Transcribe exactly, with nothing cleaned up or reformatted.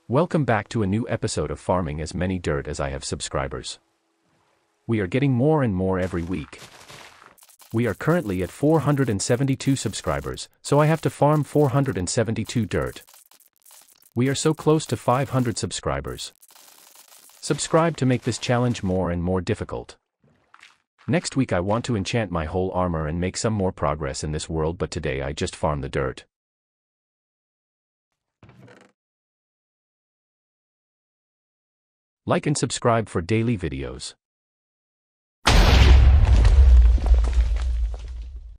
Welcome back to a new episode of Farming as Many Dirt as I have subscribers. We are getting more and more every week. We are currently at four hundred seventy-two subscribers, so I have to farm four hundred seventy-two dirt. We are so close to five hundred subscribers. Subscribe to make this challenge more and more difficult. Next week I want to enchant my whole armor and make some more progress in this world, but today I just farm the dirt. Like and subscribe for daily videos.